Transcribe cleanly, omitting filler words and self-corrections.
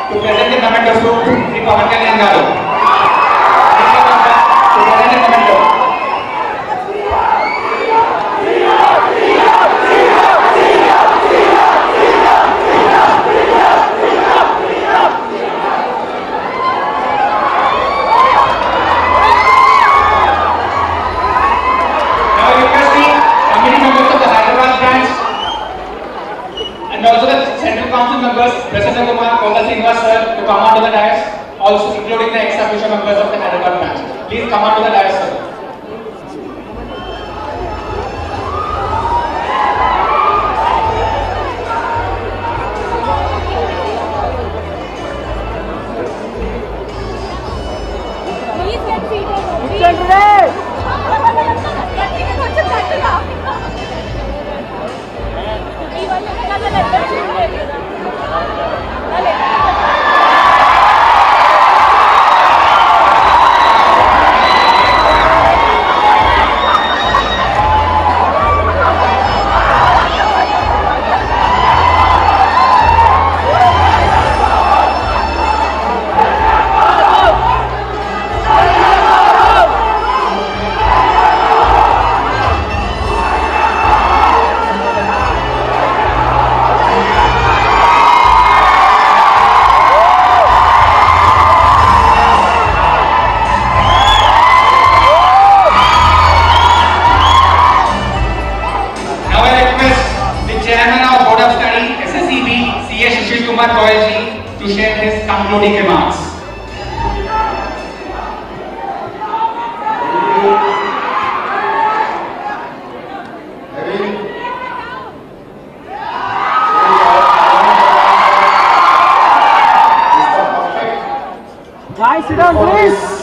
To present the mementos to Sri Pavan Kalyan garu. To present the memento. Now I request the committee members of the Hyderabad branch and also the Central Council members, Prasanna Kumar, Konda Srinivas sir, to come onto the dais, also including the ex-officio members of the Hyderabad branch. Please come onto the dais, sir. Please get seated. To share his concluding remarks. Guys, sit down, please.